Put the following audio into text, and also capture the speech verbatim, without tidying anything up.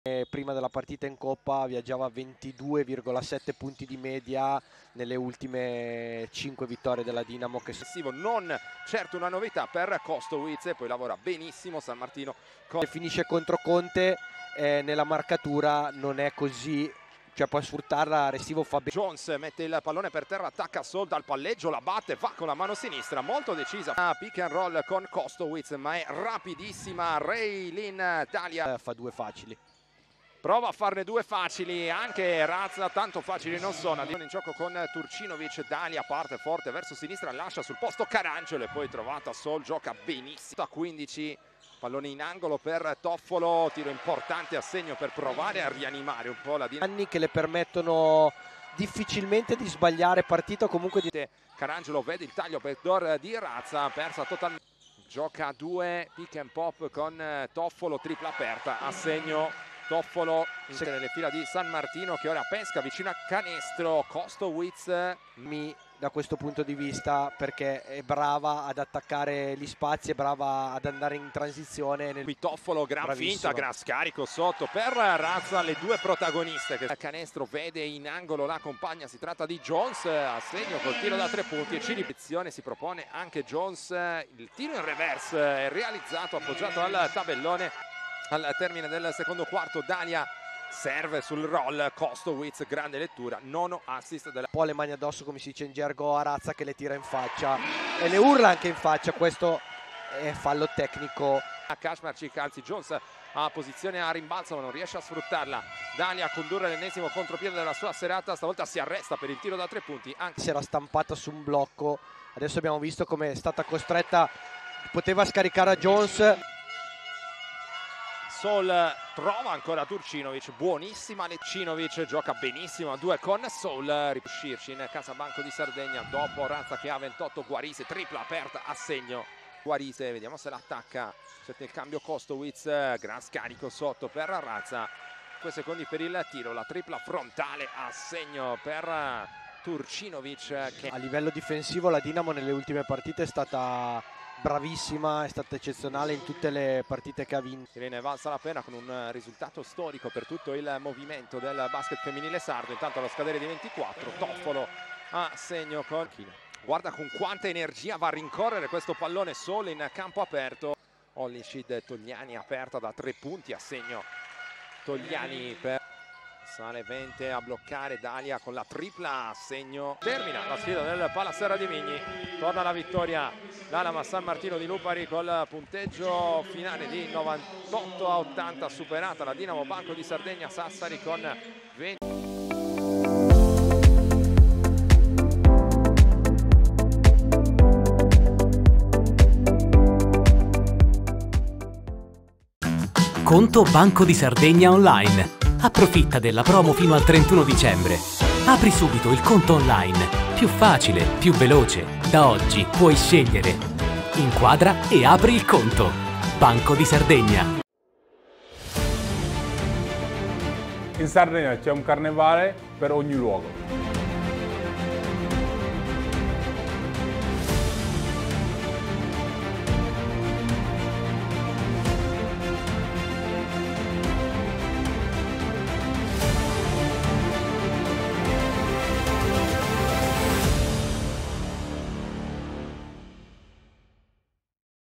Prima della partita in Coppa viaggiava a ventidue virgola sette punti di media nelle ultime cinque vittorie della Dinamo. Che non certo una novità per Kostowicz, e poi lavora benissimo San Martino. Con... finisce contro Conte, eh, nella marcatura non è così, cioè può sfruttarla. Restivo fa bene. Jones mette il pallone per terra, attacca Sol dal palleggio, la batte, va con la mano sinistra, molto decisa. Pick and roll con Kostowicz, ma è rapidissima. Raylin Dalia eh, fa due facili. Prova a farne due facili, anche Razza, tanto facili non sono. In gioco con Turcinovic, Dalia parte forte verso sinistra, lascia sul posto Carangelo e poi trovata Sol, gioca benissimo. A quindici, pallone in angolo per Toffolo, tiro importante a segno per provare a rianimare un po' la Dinamo. Anni che le permettono difficilmente di sbagliare partita, comunque di... Carangelo vede il taglio per Dor di Razza, persa totalmente. Gioca a due, pick and pop con Toffolo, tripla aperta a segno. Toffolo nelle fila di San Martino che ora pesca vicino a canestro. Kostowicz mi da questo punto di vista, perché è brava ad attaccare gli spazi, è brava ad andare in transizione nel... Qui Toffolo, gran Bravissima. finta, gran scarico sotto per Razza, le due protagoniste che canestro vede in angolo la compagna. Si tratta di Jones, a segno col tiro da tre punti e Cilipizione si propone anche Jones. Il tiro in reverse è realizzato appoggiato al tabellone. Al termine del secondo quarto Dalia serve sul roll, Kostowicz, grande lettura, nono assist della... Un po' le mani addosso, come si dice in gergo, a Razza, che le tira in faccia e le urla anche in faccia. Questo è fallo tecnico. A Kaczmarczyk, calzi Jones a posizione a rimbalzo ma non riesce a sfruttarla. Dalia a condurre l'ennesimo contropiede della sua serata, stavolta si arresta per il tiro da tre punti. Anche... si era stampata su un blocco, adesso abbiamo visto come è stata costretta, poteva scaricare a Jones. Sol trova ancora Turcinovic, buonissima Lecinovic, gioca benissimo a due con Sol, riuscirci in Casabanco di Sardegna dopo Razza che ha ventotto. Guarise, tripla aperta a segno. Guarise, vediamo se l'attacca, cerca il cambio Kostowicz, gran scarico sotto per Razza, due secondi per il tiro, la tripla frontale a segno per Turcinovic. Che... a livello difensivo la Dinamo nelle ultime partite è stata bravissima, è stata eccezionale in tutte le partite che ha vinto. Ne valsa la pena con un risultato storico per tutto il movimento del basket femminile sardo. Intanto allo scadere di ventiquattro Toffolo a segno con... guarda con quanta energia va a rincorrere questo pallone solo in campo aperto. Olishid Togliani aperta da tre punti a segno. Togliani per... sale Vente a bloccare Dalia con la tripla a segno. Termina la sfida del Palasera di Migni, torna la vittoria l'Alama San Martino di Lupari col punteggio finale di novantotto a ottanta, superata la Dinamo Banco di Sardegna Sassari con venti. Conto Banco di Sardegna Online. Approfitta della promo fino al trentuno dicembre. Apri subito il conto online. Più facile, più veloce. Da oggi puoi scegliere. Inquadra e apri il conto. Banco di Sardegna. In Sardegna c'è un carnevale per ogni luogo.